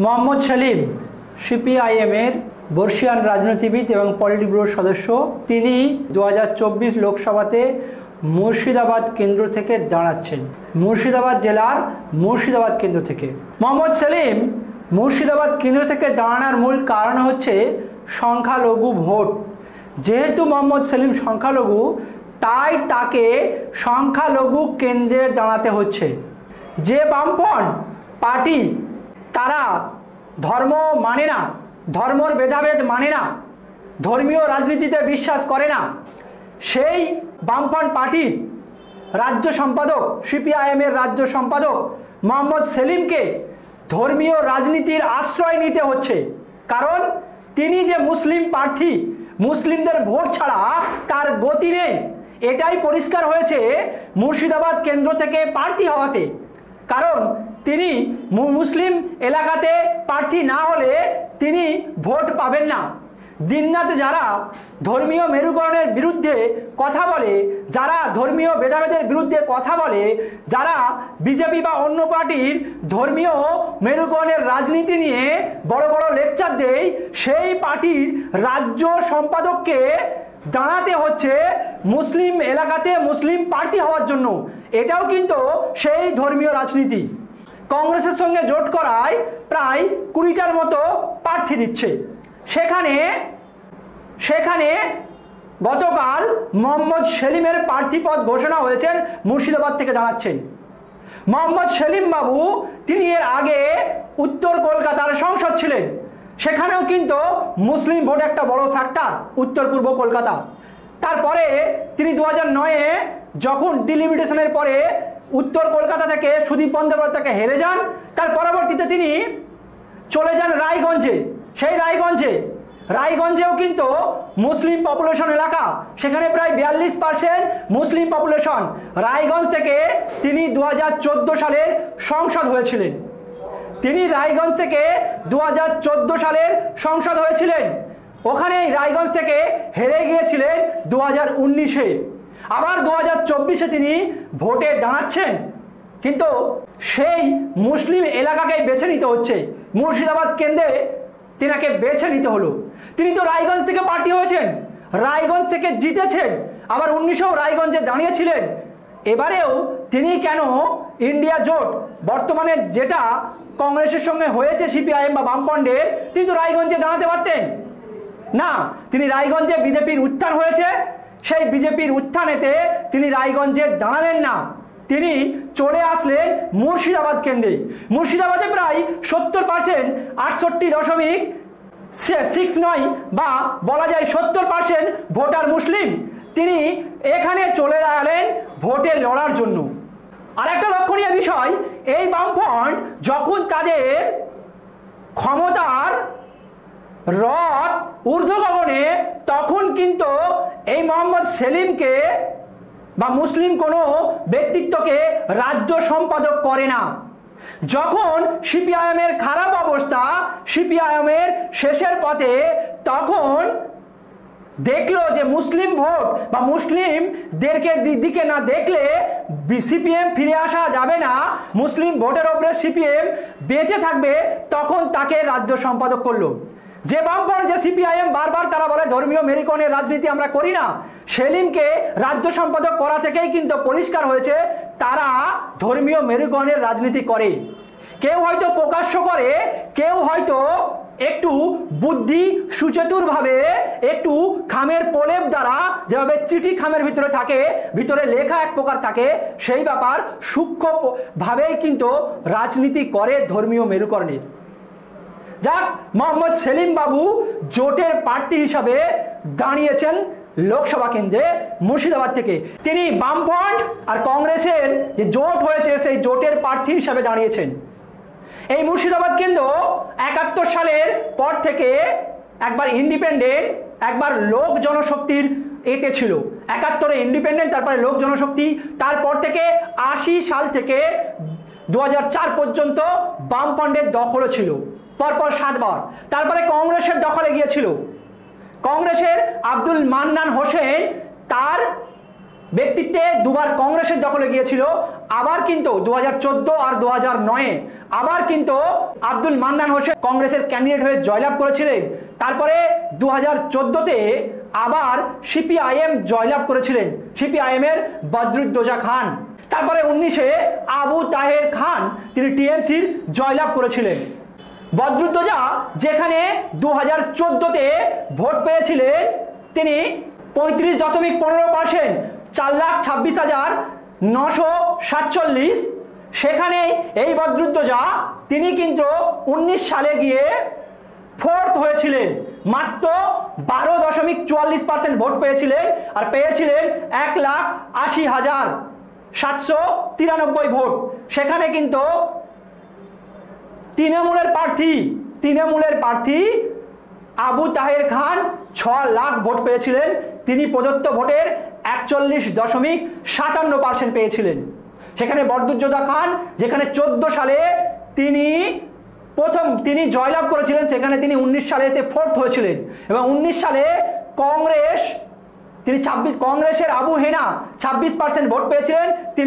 মোহাম্মদ সেলিম সিপিআইএমের বর্ষিয়ান রাজনীতিবিদ এবং পলিট ব্যুরোর সদস্য। তিনি 2024 লোকসভাতে মুর্শিদাবাদ কেন্দ্র থেকে দাঁড়াচ্ছেন, মুর্শিদাবাদ জেলার মুর্শিদাবাদ কেন্দ্র থেকে। মোহাম্মদ সেলিম মুর্শিদাবাদ কেন্দ্র থেকে দাঁড়ানোর মূল কারণ হচ্ছে সংখ্যালঘু ভোট। যেহেতু মোহাম্মদ সেলিম সংখ্যালঘু, তাই তাকে সংখ্যালঘু কেন্দ্রে দাঁড়াতে হচ্ছে। যে বামপন্থ পার্টি তারা ধর্ম মানে না, ধর্মর ভেদাভেদ মানে না, ধর্মীয় রাজনীতিতে বিশ্বাস করে না, সেই বামপন্থ পার্টির রাজ্য সম্পাদক, সিপিআইএমের রাজ্য সম্পাদক মোহাম্মদ সেলিমকে ধর্মীয় রাজনীতির আশ্রয় নিতে হচ্ছে। কারণ তিনি যে মুসলিম প্রার্থী, মুসলিমদের ভোট ছাড়া তার গতি নেই, এটাই পরিষ্কার হয়েছে মুর্শিদাবাদ কেন্দ্র থেকে প্রার্থী হওয়াতে। কারণ তিনি মুসলিম এলাকাতে প্রার্থী না হলে তিনি ভোট পাবেন না। দিনরাত যারা ধর্মীয় মেরুকরণের বিরুদ্ধে কথা বলে, যারা ধর্মীয় ভেদাভেদের বিরুদ্ধে কথা বলে, যারা বিজেপি বা অন্য পার্টির ধর্মীয় মেরুকরণের রাজনীতি নিয়ে বড় বড় লেকচার দেয়, সেই পার্টির রাজ্য সম্পাদককে দাঁড়াতে হচ্ছে মুসলিম এলাকাতে মুসলিম প্রার্থী হওয়ার জন্য। এটাও কিন্তু সেই ধর্মীয় রাজনীতি। কংগ্রেসের সঙ্গে জোট করায় প্রায় 20টার মতো প্রার্থী দিচ্ছে। সেখানে গতকাল মোহাম্মদ সেলিমের প্রার্থীপদ ঘোষণা হয়েছেন, মুর্শিদাবাদ থেকে দাঁড়াচ্ছেন। মোহাম্মদ সেলিম বাবু তিনি এর আগে উত্তর কলকাতার সাংসদ ছিলেন, সেখানেও কিন্তু মুসলিম ভোট একটা বড় ফ্যাক্টর উত্তর পূর্ব কলকাতা। তারপরে তিনি 2009-এ যখন ডিলিমিটেশনের পরে উত্তর কলকাতা থেকে সুদীপ বন্দ্যোপাধ্যায়কে হেরে যান, তার পরবর্তীতে তিনি চলে যান রায়গঞ্জে। সেই রায়গঞ্জেও কিন্তু মুসলিম পপুলেশন এলাকা, সেখানে প্রায় 42% মুসলিম পপুলেশন। রায়গঞ্জ থেকে তিনি 2014 সালের সংসদ হয়েছিলেন। তিনি রায়গঞ্জ থেকে 2014 সালের সংসদ হয়েছিলেন। ওখানেই রায়গঞ্জ থেকে হেরে গিয়েছিলেন 2019-এ। আবার 2024-এ তিনি ভোটে দাঁড়াচ্ছেন, কিন্তু সেই মুসলিম এলাকাকেই বেছে নিতে হচ্ছে। মুর্শিদাবাদ কেন্দ্রে তিনাকে বেছে নিতে হলো। তিনি তো রায়গঞ্জ থেকে প্রার্থী হয়েছেন, রায়গঞ্জ থেকে জিতেছেন, আবার 19-এও রায়গঞ্জে দাঁড়িয়েছিলেন। এবারেও তিনি কেন ইন্ডিয়া জোট বর্তমানে যেটা কংগ্রেসের সঙ্গে হয়েছে সিপিআইএম বা বামফ্রন্টের, তিনি তো রায়গঞ্জে দাঁড়াতে পারতেন না। তিনি রায়গঞ্জে বিজেপির উত্থান হয়েছে, সেই বিজেপির উত্থানেতে তিনি রায়গঞ্জে দাঁড়ালেন না, তিনি চলে আসলেন মুর্শিদাবাদ কেন্দ্রে। মুর্শিদাবাদে প্রায় 70%, 68.69 বা বলা যায় 70% ভোটার মুসলিম। তিনি এখানে চলে গেলেন ভোটে লড়ার জন্য। আর একটা লক্ষণীয় বিষয়, এই বামফ্রন্ট যখন তাদের ক্ষমতার রথ ঊর্ধ্ব গগনে, তখন কিন্তু এই মোহাম্মদ সেলিমকে বা মুসলিম কোনো ব্যক্তিত্বকে রাজ্য সম্পাদক করে না। যখন সিপিআইএমের খারাপ অবস্থা, সিপিআইএমের শেষের পথে, তখন দেখলো যে মুসলিম ভোট বা মুসলিমদেরকে দিকে না দেখলে সিপিএম ফিরে আসা যাবে না, মুসলিম ভোটের ওপরে সিপিএম বেঁচে থাকবে, তখন তাকে রাজ্য সম্পাদক করলো। যে বামফ্রন্ট, যে সিপিআইএম বারবার তারা বলে ধর্মীয় মেরুকরণের রাজনীতি আমরা করি না, সেলিমকে রাজ্য সম্পাদক করা থেকেই কিন্তু পরিষ্কার হয়েছে তারা ধর্মীয় মেরুকরণের রাজনীতি করে। কেউ হয়তো প্রকাশ্য করে, কেউ হয়তো একটু বুদ্ধি সুচতুরভাবে, একটু খামের প্রলেপ দ্বারা, যেভাবে চিঠি খামের ভিতরে থাকে, ভিতরে লেখা এক প্রকার থাকে, সেই ব্যাপার সূক্ষ্মভাবেই কিন্তু রাজনীতি করে ধর্মীয় মেরুকরণের। যাক, মোহাম্মদ সেলিম বাবু জোটের প্রার্থী হিসাবে দাঁড়িয়েছেন লোকসভা কেন্দ্রে মুর্শিদাবাদ থেকে। তিনি বামফ্রন্ট আর কংগ্রেসের যে জোট হয়েছে সেই জোটের প্রার্থী হিসাবে দাঁড়িয়েছেন। এই মুর্শিদাবাদ কেন্দ্র 71 সালের পর থেকে একবার ইন্ডিপেন্ডেন্ট, একবার লোক জনশক্তির এতে ছিল। 71-এ ইন্ডিপেন্ডেন্ট, তারপরে লোক জনশক্তি, তারপর থেকে 80 সাল থেকে 2004 পর্যন্ত বামফ্রন্টের দখলও ছিল, পরপর 7 বার। তারপরে কংগ্রেসের দখলে গিয়েছিল। কংগ্রেসের আব্দুল মান্নান হোসেন তার ব্যক্তিত্বে দুবার কংগ্রেসের দখলে গিয়েছিল, আবার কিন্তু 2014 আর 2009 আবার কিন্তু আব্দুল মান্নান হোসেন কংগ্রেসের ক্যান্ডিডেট হয়ে জয়লাভ করেছিলেন। তারপরে 2014-তে আবার সিপিআইএম জয়লাভ করেছিলেন, সিপিআইএম এর বদরুদ্দোজা খান। তারপরে 19-এ আবু তাহের খান তিনি টিএমসির জয়লাভ করেছিলেন। বদরুদ্দোজা যেখানে 2014-তে ভোট পেয়েছিলেন তিনি 35.15%, 4,26,947, সেখানে এই বদরুদ্দোজা তিনি কিন্তু 19 সালে গিয়ে ফোর্থ হয়েছিলেন, মাত্র 12.44% ভোট পেয়েছিলেন আর পেয়েছিলেন 1,80,793 ভোট। সেখানে কিন্তু তৃণমূলের প্রার্থী আবু তাহের খান 6 লাখ ভোট পেয়েছিলেন, তিনি প্রদত্ত ভোটের 41.57% পেয়েছিলেন। সেখানে বদরুদ্দোজা খান যেখানে 14 সালে তিনি জয়লাভ করেছিলেন, সেখানে তিনি 19 সালে এসে ফোর্থ হয়েছিলেন এবং 19 সালে কংগ্রেসের আবু হেনা 26% ভোট পেয়েছিলেন,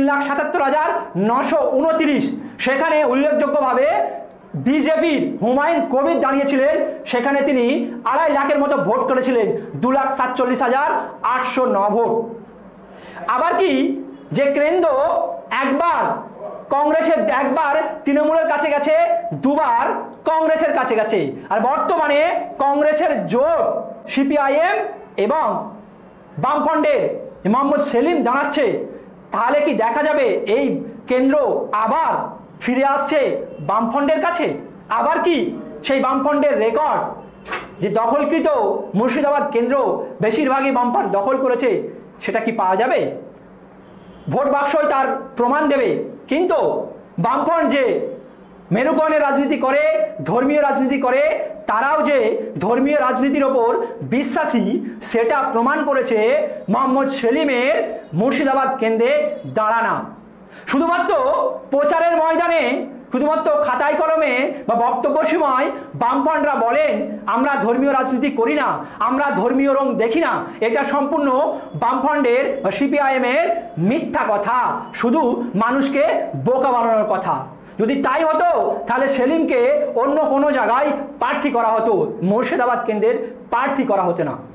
3,77,929। সেখানে উল্লেখযোগ্যভাবে বিজেপির হুমায়ুন কবির দাঁড়িয়েছিলেন, সেখানে তিনি 2.5 লাখের মতো ভোট করেছিলেন, 2,47,809 ভোট। আবার কি যে কেন্দ্র একবার কংগ্রেসের, একবার তৃণমূলের কাছে গেছে, দুবার কংগ্রেসের কাছে গেছে, আর বর্তমানে কংগ্রেসের জোট সিপিআইএম এবং বামফ্রন্টের মোহাম্মদ সেলিম দাঁড়াচ্ছে। তাহলে কি দেখা যাবে এই কেন্দ্র আবার ফিরে আসছে বামফ্রন্টের কাছে? আবার কি সেই বামফ্রন্টের রেকর্ড যে দখলকৃত মুর্শিদাবাদ কেন্দ্র বেশিরভাগই বামফ্রন্ট দখল করেছে সেটা কি পাওয়া যাবে? ভোট বাক্সই তার প্রমাণ দেবে। কিন্তু বামফ্রন্ট যে মেরুকরণের রাজনীতি করে, ধর্মীয় রাজনীতি করে, তারাও যে ধর্মীয় রাজনীতির ওপর বিশ্বাসী সেটা প্রমাণ করেছে মোহাম্মদ সেলিমের মুর্শিদাবাদ কেন্দ্রে দাঁড়ানা। শুধুমাত্র প্রচারের ময়দানে, শুধুমাত্র খাতায় কলমে বা বক্তব্য সময় বামফ্রন্টরা বলেন আমরা ধর্মীয় রাজনীতি করি না, আমরা ধর্মীয় রং দেখি না, এটা সম্পূর্ণ বামফ্রন্টের বা সিপিআইএমের মিথ্যা কথা, শুধু মানুষকে বোকা বানানোর কথা। যদি তাই হতো তাহলে সেলিমকে অন্য কোনো জায়গায় প্রার্থী করা হতো, মুর্শিদাবাদ কেন্দ্রের প্রার্থী করা হতো না।